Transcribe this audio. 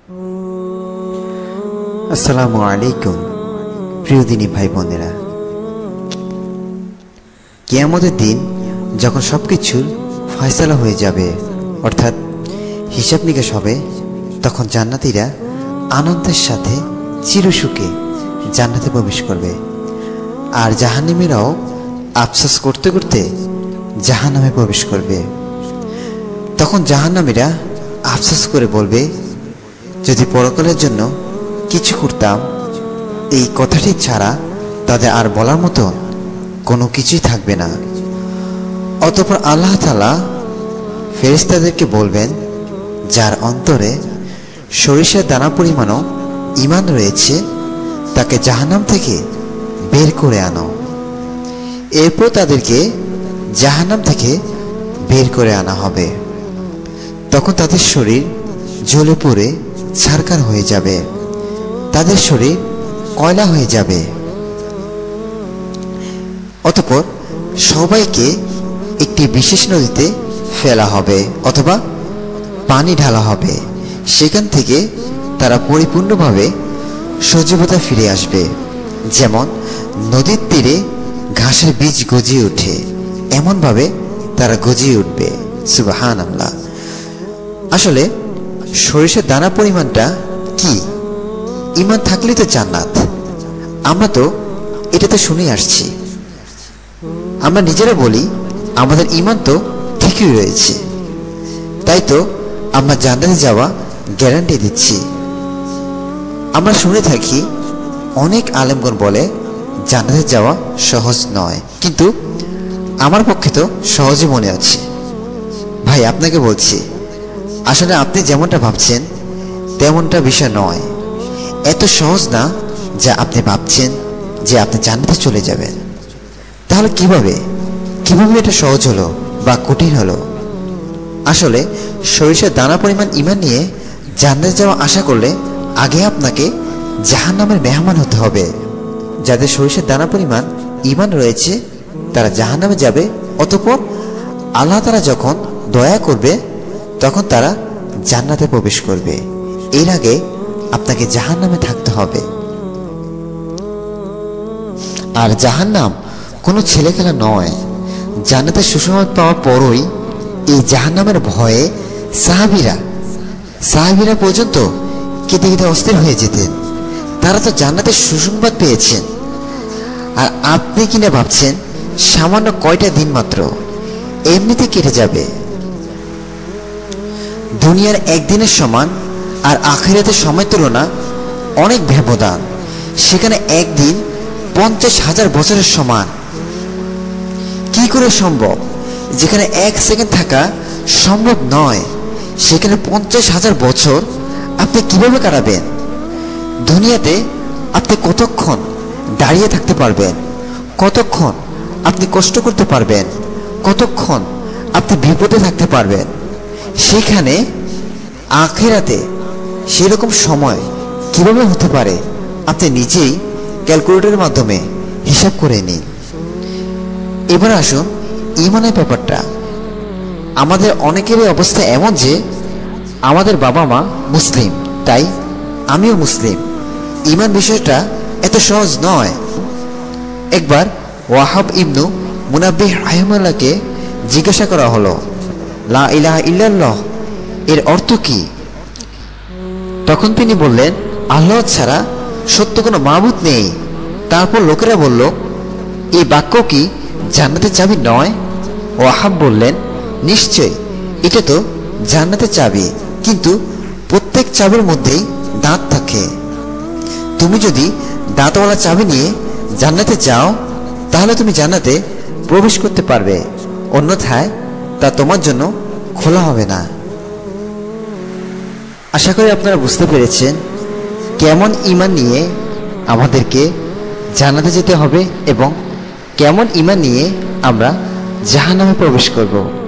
আসসালামু আলাইকুম প্রিয় দিনী ভাই বোনেরা। কিয়ামতের দিন যখন সবকিছুর ফয়সালা হয়ে যাবে, অর্থাৎ হিসাব নিকাশ হবে, তখন জান্নাতীরা আনন্দের সাথে চিরসুখে জান্নাতে প্রবেশ করবে, আর জাহান্নামীরাও আফসোস করতে করতে জাহান্নামে প্রবেশ করবে। তখন জাহান্নামীরা আফসোস করে বলবে, যদি পরকালের জন্য কিছু করতাম। এই কথাটি ছাড়া তাদের আর বলার মতো কোনো কিছুই থাকবে না। অতঃপর আল্লাহ তাআলা ফেরেশতাদেরকে বলবেন, যার অন্তরে সরিষার দানা পরিমাণও ঈমান রয়েছে তাকে জাহান্নাম থেকে বের করে আনো। এরপর তাদেরকে জাহান্নাম থেকে বের করে আনা হবে। তখন তাদের শরীর জ্বলে পুড়ে ছারখার হয়ে যাবে, তাদের শরীর কয়লা হয়ে যাবে। অতঃপর সবাইকে একটি বিশেষ নদীতে ফেলা হবে অথবা পানি ঢালা হবে। সেখান থেকে তারা পরিপূর্ণভাবে সজীবতা ফিরে আসবে। যেমন নদীর তীরে ঘাসের বীজ গজিয়ে ওঠে, এমনভাবে তারা গজিয়ে উঠবে। সুবহানাল্লাহ। আসলে সরিষার দানা পরিমাণটা কি? ঈমান থাকলেই তো জান্নাত। আমরা তো এটা তো শুনে আসছি, আমরা নিজেরা বলি আমাদের ঈমান তো ঠিকই রয়েছে, তাই তো আমরা জান্নাতে যাওয়া গ্যারান্টি দিচ্ছি। আমরা শুনে থাকি অনেক আলেমগণ বলে জান্নাতে যাওয়া সহজ নয়, কিন্তু আমার পক্ষে তো সহজই মনে আছে। ভাই, আপনাকে বলছি, আসলে আপনি যেমনটা ভাবছেন তেমনটা বিষয় নয়। এত সহজ না যা আপনি ভাবছেন যে আপনি জান্নাতে চলে যাবেন। তাহলে কিভাবে এটা সহজ হলো বা কঠিন হলো? আসলে সরিষার দানা পরিমাণ ঈমান নিয়ে জান্নাতে যাওয়া আশা করলে আগে আপনাকে জাহান্নামের মেহমান হতে হবে। যাদের সরিষার দানা পরিমাণ ঈমান রয়েছে তারা জাহান্নামে যাবে। অতঃপর আল্লাহ তাআলা যখন দয়া করবে তখন তারা জান্নাতে প্রবেশ করবে। এর আগে আপনাকে জাহান্নামে থাকতে হবে। আর জাহান্নাম কোনো ছেলেখেলা নয়। জান্নাতের সুসংবাদ পাওয়ার পরই এই জাহান্নামের ভয়ে সাহাবীরা পর্যন্ত কেঁদে কেঁদে অস্থির হয়ে যেতেন। তারা তো জান্নাতের সুসংবাদ পেয়েছেন, আর আপনি কিনা ভাবছেন সামান্য কয়টা দিন মাত্র, এমনিতে কেটে যাবে। দুনিয়ার একদিনের সমান আর আখিরাতের সময় তুলনা অনেক ব্যবধান। সেখানে একদিন 50,000 বছরের সমান। কি করে সম্ভব? যেখানে 1 সেকেন্ড থাকা সম্ভব নয়, সেখানে 50,000 বছর আপনি কিভাবে কাটাবেন? দুনিয়াতে আপনি কতক্ষণ দাঁড়িয়ে থাকতে পারবেন? কতক্ষণ আপনি কষ্ট করতে পারবেন? কতক্ষণ আপনি বিপদে থাকতে পারবেন? সেখানে আখিরাতে সেরকম সময় কিভাবে হতে পারে আপনি নিজেই ক্যালকুলেটরের মাধ্যমে হিসাব করে নিন। এবার আসুন ঈমানের ব্যাপারটা। আমাদের অনেকেরই অবস্থা এমন যে আমাদের বাবা মা মুসলিম, তাই আমিও মুসলিম। ঈমান বিষয়টা এত সহজ নয়। একবার ওয়াহাব ইবনু মুনাব্বিহ রাহিমাহুল্লাহকে জিজ্ঞাসা করা হলো, লা ইলাহা ইল্লাল্লাহ এর অর্থ কি? তখন তিনি বললেন, আল্লাহ ছাড়া সত্য কোনো মাবুদ নেই। তারপর লোকেরা বলল, এই বাক্য কি জান্নাতের চাবি নয়? ওয়াহাব বললেন, নিশ্চয়, এটা তো জান্নাতের চাবি, কিন্তু প্রত্যেক চাবির মধ্যেই দাঁত থাকে। তুমি যদি দাঁতওয়ালা চাবি নিয়ে জান্নাতে যাও তাহলে তুমি জান্নাতে প্রবেশ করতে পারবে, অন্যথায় তা তোমার জন্য খোলা হবে না। আশা করি আপনারা বুঝতে পেরেছেন কেমন ঈমান নিয়ে আমাদেরকে জান্নাতে যেতে হবে এবং কেমন ঈমান নিয়ে আমরা জাহান্নামে প্রবেশ করব।